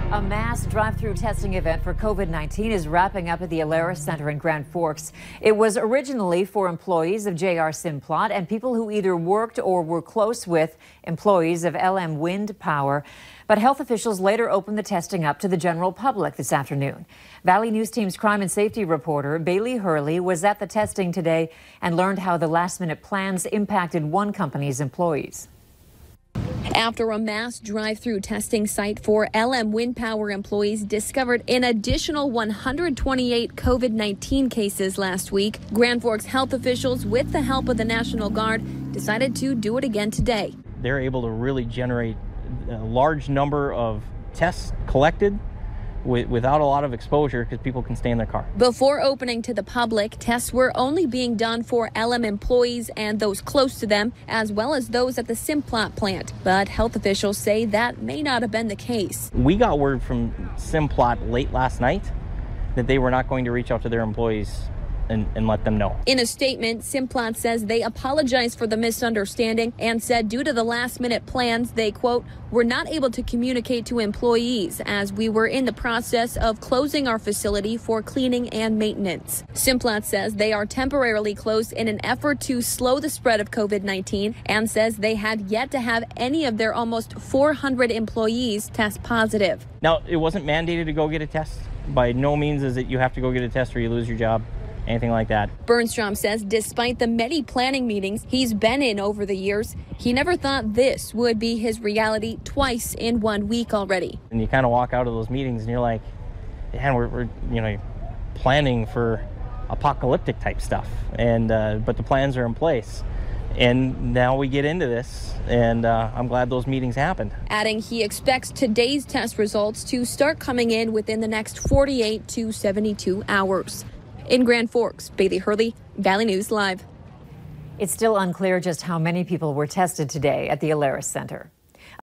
A mass drive-through testing event for COVID-19 is wrapping up at the Alaris Center in Grand Forks. It was originally for employees of JR Simplot and people who either worked or were close with employees of LM Wind Power. But health officials later opened the testing up to the general public this afternoon. Valley News Team's crime and safety reporter Bailey Hurley was at the testing today and learned how the last-minute plans impacted one company's employees. After a mass drive-through testing site for LM Wind Power employees discovered an additional 128 COVID-19 cases last week, Grand Forks health officials, with the help of the National Guard, decided to do it again today. They're able to really generate a large number of tests collected without a lot of exposure because people can stay in their car. Before opening to the public, tests were only being done for LM employees and those close to them, as well as those at the Simplot plant. But health officials say that may not have been the case. We got word from Simplot late last night that they were not going to reach out to their employees and let them know. In a statement, Simplot says they apologized for the misunderstanding and said due to the last-minute plans, they, quote, were not able to communicate to employees as we were in the process of closing our facility for cleaning and maintenance. Simplot says they are temporarily closed in an effort to slow the spread of COVID-19 and says they had yet to have any of their almost 400 employees test positive. Now, it wasn't mandated to go get a test. By no means is it you have to go get a test or you lose your job. Anything like that. Bernstrom says despite the many planning meetings he's been in over the years, he never thought this would be his reality twice in 1 week already. And you kind of walk out of those meetings and you're like, man, we're planning for apocalyptic type stuff, and but the plans are in place. And now we get into this, and I'm glad those meetings happened. Adding he expects today's test results to start coming in within the next 48 to 72 hours. In Grand Forks, Bailey Hurley, Valley News Live. It's still unclear just how many people were tested today at the Alaris Center.